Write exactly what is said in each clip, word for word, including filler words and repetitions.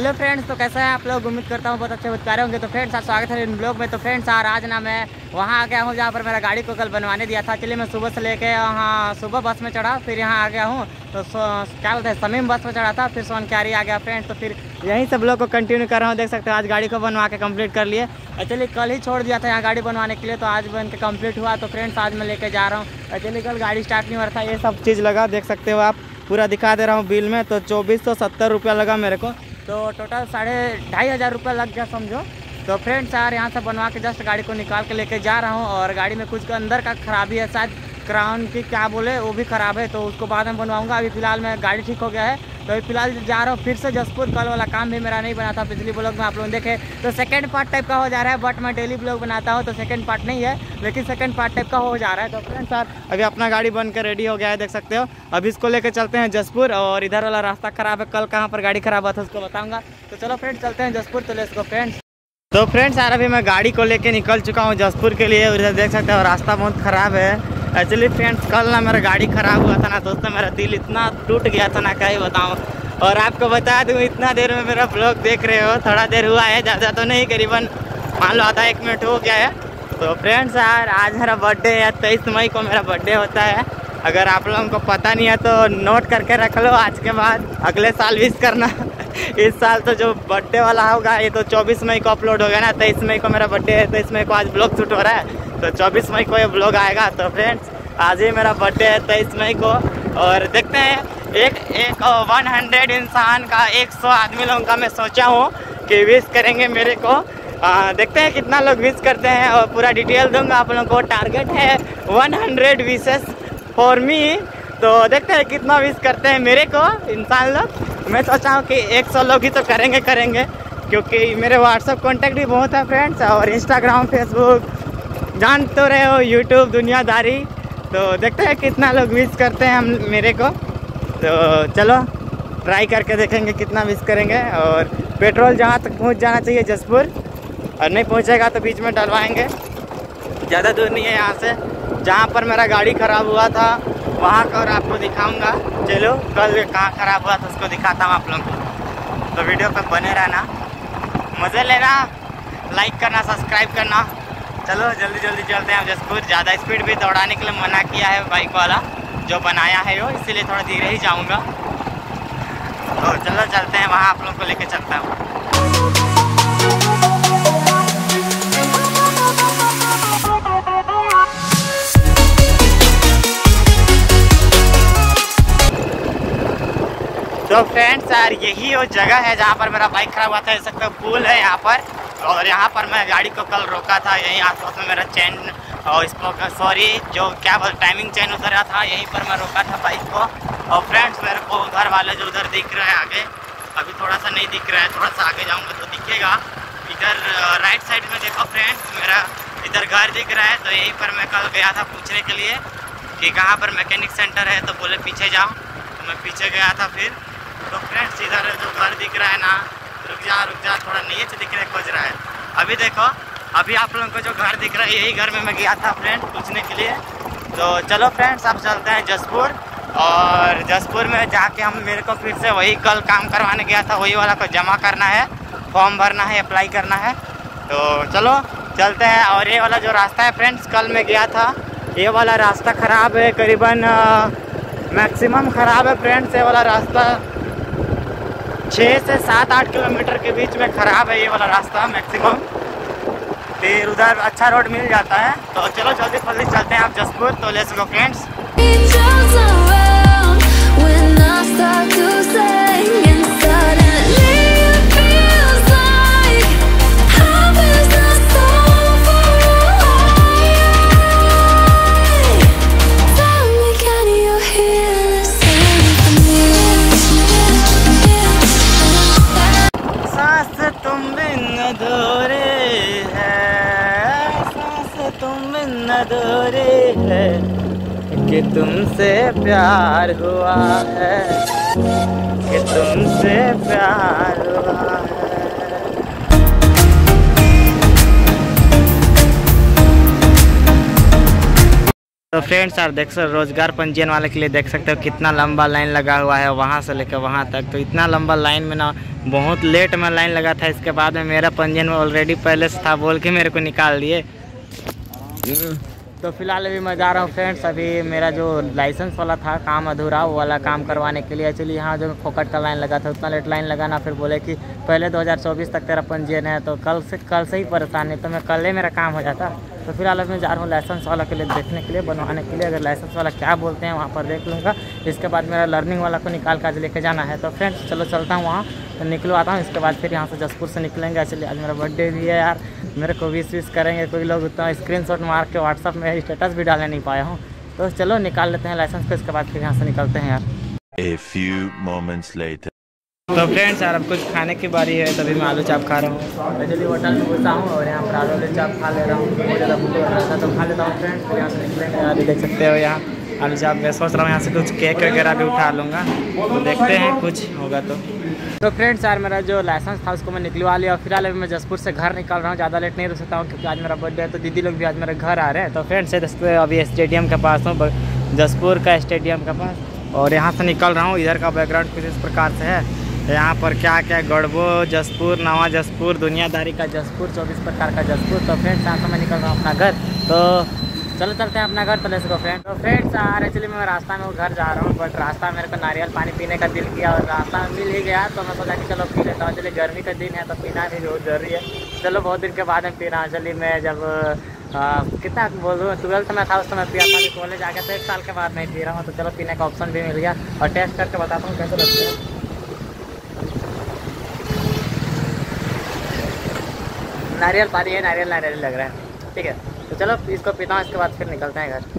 Hello friends, तो कैसे हैं आप लोग। उम्मीद करता हूँ बहुत अच्छे बता रहे होंगे। तो फ्रेंड्स, आज स्वागत है इन ब्लॉग में। तो फ्रेंड्स, यार आज ना मैं वहाँ आ गया हूँ जहाँ पर मेरा गाड़ी को कल बनवाने दिया था। चलिए मैं सुबह से लेके यहाँ सुबह बस में चढ़ा, फिर यहाँ आ गया हूँ। तो क्या बोलते हैं, समीम बस में चढ़ा था, फिर सोनक्यारी आ गया फ्रेंड्स। तो फिर यहीं से ब्लॉग को कंटिन्यू कर रहा हूँ। देख सकते हैं आज गाड़ी को बनवा के कम्प्लीट कर लिए। एक्चुअली कल ही छोड़ दिया था यहाँ गाड़ी बनवाने के लिए, तो आज बन के कम्प्लीट हुआ। तो फ्रेंड्स, आज मैं लेके जा रहा हूँ। एक्चुअली कल गाड़ी स्टार्ट नहीं हो रहा था, ये सब चीज़ लगा, देख सकते हो आप, पूरा दिखा दे रहा हूँ बिल में। तो चौबीस सौ सत्तर रुपया लगा मेरे को, तो टोटल साढ़े ढाई हज़ार रुपये लग गया समझो। तो फ्रेंड्स, यार यहाँ से बनवा के जस्ट गाड़ी को निकाल के लेके जा रहा हूँ। और गाड़ी में कुछ अंदर का खराबी है, शायद क्राउन की क्या बोले वो भी ख़राब है, तो उसको बाद में बनवाऊंगा। अभी फिलहाल मैं गाड़ी ठीक हो गया है, तो अभी फिलहाल जा रहा हूँ फिर से जसपुर। कल वाला काम भी मेरा नहीं बना था, पिछली ब्लॉग में आप लोग देखे। तो सेकंड पार्ट टाइप का हो जा रहा है, बट मैं डेली ब्लॉग बनाता हूँ तो सेकंड पार्ट नहीं है, लेकिन सेकंड पार्ट टाइप का हो जा रहा है। तो फ्रेंड्स, यार अभी अपना गाड़ी बन कर रेडी हो गया है, देख सकते हो। अभी इसको लेकर चलते हैं जसपुर। और इधर वाला रास्ता ख़राब है, कल कहाँ पर गाड़ी ख़राब हुआ था उसको बताऊँगा। तो चलो फ्रेंड्स, चलते हैं जसपुर। तो लेट्स गो फ्रेंड्स। तो फ्रेंड्स, यार अभी मैं गाड़ी को लेके निकल चुका हूँ जसपुर के लिए। उधर देख सकते हो रास्ता बहुत ख़राब है। एक्चुअली फ्रेंड्स, कल ना मेरा गाड़ी ख़राब हुआ था ना दोस्तों, मेरा दिल इतना टूट गया था ना, क्या ही बताऊँ। और आपको बता दूँ, इतना देर में मेरा ब्लॉग देख रहे हो, थोड़ा देर हुआ है, ज़्यादा तो नहीं, करीबन मान लो आधा एक मिनट हो गया है। तो फ्रेंड्स, यार आज मेरा बर्थडे है, तेईस मई को मेरा बर्थडे होता है। अगर आप लोगों को पता नहीं है तो नोट करके रख लो, आज के बाद अगले साल विश करना। इस साल तो जो बर्थडे वाला होगा ये तो चौबीस मई को अपलोड होगा ना, तेईस मई को मेरा बर्थडे है, तेईस मई को आज ब्लॉग शूट हो रहा है, तो चौबीस मई को ये ब्लॉग आएगा। तो फ्रेंड्स, आज ही मेरा बर्थडे है तेईस मई को। और देखते हैं एक एक वन हंड्रेड इंसान का, एक सौ आदमी लोगों का मैं सोचा हूँ कि विश करेंगे मेरे को। आ, देखते हैं कितना लोग विश करते हैं, और पूरा डिटेल दूंगा आप लोगों को। टारगेट है one hundred wishes for me, तो देखते हैं कितना विश करते हैं मेरे को इंसान लोग। मैं सोचा हूँ कि एक सौ लोग ही तो करेंगे करेंगे क्योंकि मेरे व्हाट्सअप कॉन्टैक्ट भी बहुत है फ्रेंड्स, और इंस्टाग्राम, फेसबुक, जान तो रहे हो, यूट्यूब, दुनियादारी। तो देखते हैं कितना लोग विश करते हैं हम मेरे को। तो चलो ट्राई करके देखेंगे कितना विश करेंगे। और पेट्रोल जहाँ तक पहुँच जाना चाहिए जसपुर, और नहीं पहुँचेगा तो बीच में डलवाएंगे। ज़्यादा दूर नहीं है यहाँ से, जहाँ पर मेरा गाड़ी ख़राब हुआ था वहाँ का और आपको दिखाऊंगा। चलो कल कहाँ ख़राब हुआ था उसको दिखाता हूँ आप लोगों को। तो वीडियो पे बने रहना, मज़े लेना, लाइक करना, सब्सक्राइब करना। चलो जल्दी जल्दी चलते हैं जसपुर। ज़्यादा स्पीड भी दौड़ाने के लिए मना किया है बाइक वाला जो बनाया है वो, इसीलिए थोड़ा धीरे ही जाऊँगा। तो चलो चलते हैं वहाँ, आप लोगों को लेके चलता हूँ। तो फ्रेंड्स, यार यही वो जगह है जहाँ पर मेरा बाइक खराब हुआ था। देख सकते हो पुल है यहाँ पर, और यहाँ पर मैं गाड़ी को कल रोका था। यहीं आसपास में मेरा चैन और इसको सॉरी जो क्या बोल टाइमिंग चैन उतरा था, यहीं पर मैं रोका था बाइक को। और फ्रेंड्स, मेरे को घर वाले जो उधर दिख रहा है आगे, अभी थोड़ा सा नहीं दिख रहा है, थोड़ा सा आगे जाऊँगा तो दिखेगा। इधर राइट साइड में देखो फ्रेंड्स, मेरा इधर घर दिख रहा है। तो यहीं पर मैं कल गया था पूछने के लिए कि कहाँ पर मैकेनिक सेंटर है, तो बोले पीछे जाओ, तो मैं पीछे गया था फिर। तो फ्रेंड्स, इधर जो घर दिख रहा है ना, रुक जा रुक जा, थोड़ा नीचे दिखने खोज रहा है। अभी देखो, अभी आप लोगों को जो घर दिख रहा है यही घर में मैं गया था फ्रेंड पूछने के लिए। तो चलो फ्रेंड्स, अब चलते हैं जसपुर। और जसपुर में जाके हम मेरे को फिर से वही कल काम करवाने गया था, वही वाला को जमा करना है, फॉर्म भरना है, अप्लाई करना है। तो चलो चलते हैं। और ये वाला जो रास्ता है फ्रेंड्स, कल मैं गया था, ये वाला रास्ता ख़राब है, करीबन मैक्सिमम ख़राब है फ्रेंड्स। ये वाला रास्ता छः से सात आठ किलोमीटर के बीच में ख़राब है ये वाला रास्ता मैक्सिमम। फिर उधर अच्छा रोड मिल जाता है। तो चलो जल्दी जल्दी चलते हैं आप जसपुर। तो लेट्स गो फ्रेंड्स। अधूरे है कि तुमसे प्यार हुआ है, कि तुमसे प्यार हुआ है। तो फ्रेंड्स यार देख सकते रोजगार पंजीयन वाले के लिए देख सकते हो कितना लंबा लाइन लगा हुआ है वहाँ से लेकर वहाँ तक। तो इतना लंबा लाइन में ना बहुत लेट में लाइन लगा था। इसके बाद में मेरा पंजीयन में ऑलरेडी पहले से था बोल के मेरे को निकाल दिए। तो फिलहाल अभी मैं जा रहा हूँ फ्रेंड्स। अभी मेरा जो लाइसेंस वाला था काम अधूरा, वो वाला काम करवाने के लिए। एक्चुअली यहाँ जो फोकट का लाइन लगा था उतना लेट लाइन लगाना, फिर बोले कि पहले दो हज़ार चौबीस तक तेरा पंजीयन है। तो कल से कल से ही परेशान है, तो मैं कल ही मेरा काम हो जाता। तो फिलहाल मैं जा रहा हूँ लाइसेंस वाला के लिए देखने के लिए, बनवाने के लिए। अगर लाइसेंस वाला क्या बोलते हैं वहाँ पर देख लूँगा। इसके बाद मेरा लर्निंग वाला को निकाल कर आज लेके जाना है। तो फ्रेंड्स चलो चलता हूँ वहाँ, तो निकलवाता हूँ। इसके बाद फिर यहाँ से जसपुर से निकलेंगे। एक्चुअली आज मेरा बर्थडे भी है यार, मेरे को विश विश करेंगे कोई लोग, उतना स्क्रीनशॉट मार के व्हाट्सअप में स्टेटस भी डालने नहीं पाया हूँ। तो चलो निकाल लेते हैं लाइसेंस को, इसके बाद फिर यहाँ से निकलते हैं यार। A few moments later. तो फ्रेंड्स यार अब कुछ खाने की बारी है, तभी मैं आलू चाप खा रहा हूँ। एक्चुअली होटल में घुसा हूँ और यहाँ पर आलू चाप खा ले रहा हूँ। बहुत ज़्यादा भूख लग रहा था तो खा लेता हूँ फ्रेंड्स। फिर यहाँ से निकलेंगे, अभी देख सकते हो यहाँ आलू चाप। मैं सोच रहा हूँ यहाँ से कुछ केक वगैरह भी उठा लूँगा, तो देखते हैं कुछ होगा तो। तो फ्रेंड्स यार मेरा जो लाइसेंस था उसको मैं निकलवा लिया। फिलहाल अभी मैं जसपुर से घर निकल रहा हूँ, ज़्यादा लेट नहीं रुक सकता हूँ क्योंकि आज मेरा बर्थडे है। तो दीदी लोग भी आज मेरे घर आ रहे हैं। तो फ्रेंड्स अभी स्टेडियम के पास हूँ, जसपुर का स्टेडियम के पास, और यहाँ से निकल रहा हूँ। इधर का बैकग्राउंड कुछ इस प्रकार से है। यहाँ पर क्या क्या गढ़बो जसपुर, नवा जसपुर, दुनियादारी का जसपुर, चौबीस प्रकार का जसपुर। तो फ्रेंड्स यहाँ से मैं निकल रहा हूँ अपना घर। तो चलो चलते हैं अपना घर, तो लेट्स गो फ्रेंड। तो फ्रेंड्स यार एक्चुअली मैं रास्ता में घर जा रहा हूँ, बट रास्ता मेरे को नारियल पानी पीने का दिल किया और रास्ता में मिल ही गया। तो मैं सोचा कि चलो पी लेता हूँ। चलिए गर्मी का दिन है तो पीना भी बहुत ज़रूरी है। चलो बहुत दिन के बाद में पी रहा हूँ। चलिए मैं जब आ, कितना बोलूँ ट्वेल्थ में था उस समय पिया था, अभी कॉलेज आ गया तो एक साल के बाद नहीं पी रहा हूँ। तो चलो पीने का ऑप्शन भी मिल गया और टेस्ट करके बताता हूँ कैसे लगते हैं। नारियल पानी है, नारियल नारियल लग रहा है। ठीक है तो चलो इसको पीता हूँ, इसके बाद फिर निकलते हैं घर।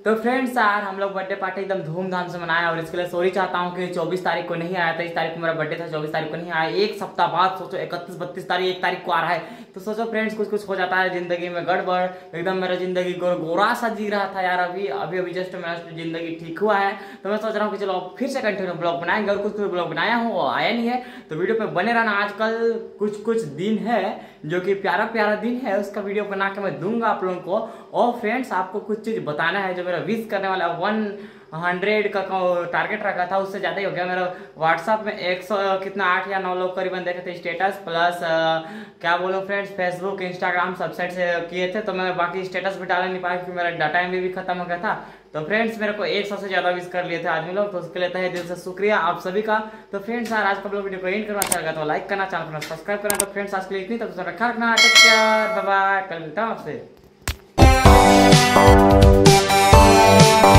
तो फ्रेंड्स यार हम लोग बर्थडे पार्टी एकदम धूमधाम से मनाया और इसके लिए सॉरी चाहता हूँ कि चौबीस तारीख को नहीं आया, तेईस तारीख को मेरा बर्थडे था, चौबीस तारीख को नहीं आया। एक सप्ताह बाद सोचो इकतीस बत्तीस तारीख एक तारीख को आ रहा है, तो सोचो फ्रेंड्स कुछ कुछ हो जाता है जिंदगी में गड़बड़। एकदम मेरा जिंदगी गो, गोरा सा जी रहा था यार, अभी अभी अभी जस्ट मेरा जिंदगी ठीक हुआ है। तो मैं सोच रहा हूँ कि चलो फिर से कंटिन्यू ब्लॉग बनाएंगे और कुछ कुछ ब्लॉग बनाया हूँ वो आया नहीं है, तो वीडियो पे बने रहना। आजकल कुछ कुछ दिन है जो कि प्यारा प्यारा दिन है, उसका वीडियो बना के मैं दूंगा आप लोगों को। और फ्रेंड्स आपको कुछ चीज बताना है, जो मेरा विश करने वाला वन हंड्रेड का टारगेट रखा था उससे ज्यादा ही हो गया। मेरा व्हाट्सएप में एक सौ कितना आठ या नौ लोग करीबन देखे थे स्टेटस, प्लस आ, क्या बोलूं फ्रेंड्स फेसबुक इंस्टाग्राम सब साइड से किए थे, तो मैं बाकी स्टेटस भी डाल नहीं पाया क्योंकि मेरा डाटा एम बी भी खत्म हो गया था। तो फ्रेंड्स मेरे को एक सौ से ज्यादा विश कर लिए थे आदमी लोग, तो उसके लिए तहे दिल से शुक्रिया आप सभी का। तो फ्रेंड्स यार आज का वीडियो को एंड करना चाहेगा तो लाइक करना, चैनल को सब्सक्राइब करना। तो फ्रेंड्स आज के लिए इतनी, तो रखा रखना, टेक केयर, बाय बाय, कल मिलता हूँ आपसे।